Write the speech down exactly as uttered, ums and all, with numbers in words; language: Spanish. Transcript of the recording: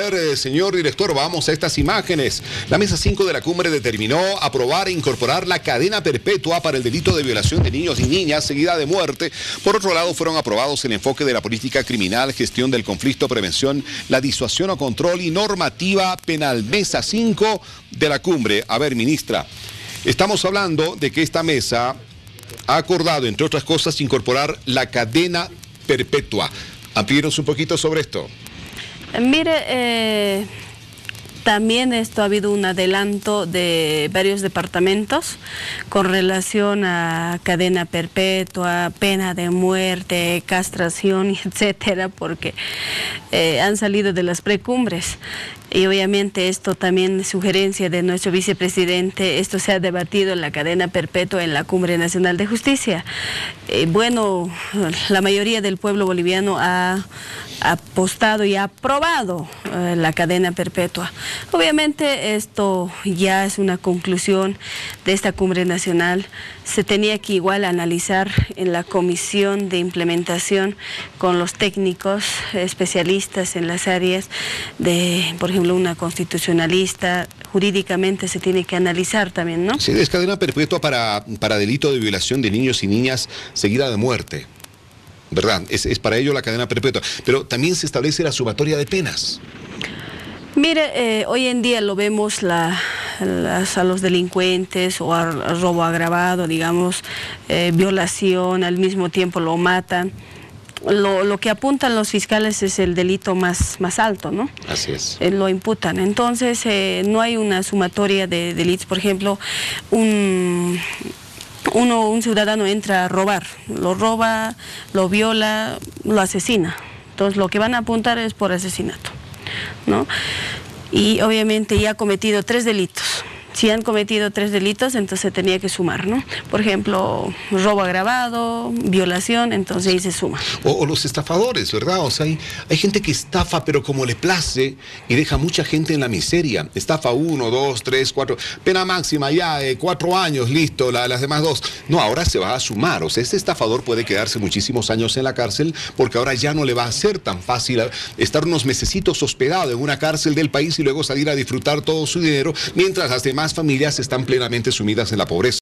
ver, eh, señor director, vamos a estas imágenes. La mesa cinco de la cumbre determinó aprobar e incorporar la cadena perpetua para el delito de violación de niños y niñas seguida de muerte. Por otro lado, fueron aprobados el enfoque de la política criminal, gestión del conflicto, prevención, la disuasión o control y normativa penal. Mesa cinco de la cumbre. A ver, ministra, estamos hablando de que esta mesa ha acordado, entre otras cosas, incorporar la cadena perpetua. Amplíenos un poquito sobre esto. Mire, eh, también esto ha habido un adelanto de varios departamentos con relación a cadena perpetua, pena de muerte, castración, etcétera, porque eh, han salido de las precumbres. Y obviamente esto también es sugerencia de nuestro vicepresidente, esto se ha debatido en la cadena perpetua en la Cumbre Nacional de Justicia. Eh, bueno, la mayoría del pueblo boliviano ha apostado y ha aprobado eh, la cadena perpetua. Obviamente esto ya es una conclusión de esta Cumbre Nacional. Se tenía que igual analizar en la comisión de implementación con los técnicos especialistas en las áreas de, por ejemplo, una constitucionalista, jurídicamente se tiene que analizar también, ¿no? Sí, es cadena perpetua para, para delito de violación de niños y niñas seguida de muerte, ¿verdad? Es, es para ello la cadena perpetua, pero también se establece la sumatoria de penas. Mire, eh, hoy en día lo vemos la, las, a los delincuentes o a, a robo agravado, digamos, eh, violación, al mismo tiempo lo matan. Lo, lo que apuntan los fiscales es el delito más, más alto, ¿no? Así es. Eh, lo imputan. Entonces, eh, no hay una sumatoria de delitos. Por ejemplo, un... Uno, un ciudadano entra a robar, lo roba, lo viola, lo asesina. Entonces lo que van a apuntar es por asesinato, ¿no? Y obviamente ya ha cometido tres delitos. Si han cometido tres delitos, entonces se tenía que sumar, ¿no? Por ejemplo, robo agravado, violación, entonces ahí se suma. O, o los estafadores, ¿verdad? O sea, hay, hay gente que estafa, pero como le place, y deja mucha gente en la miseria. Estafa uno, dos, tres, cuatro, pena máxima ya, eh, cuatro años, listo, la, las demás dos. No, ahora se va a sumar. O sea, este estafador puede quedarse muchísimos años en la cárcel, porque ahora ya no le va a ser tan fácil estar unos mesecitos hospedado en una cárcel del país y luego salir a disfrutar todo su dinero, mientras las demás familias están plenamente sumidas en la pobreza.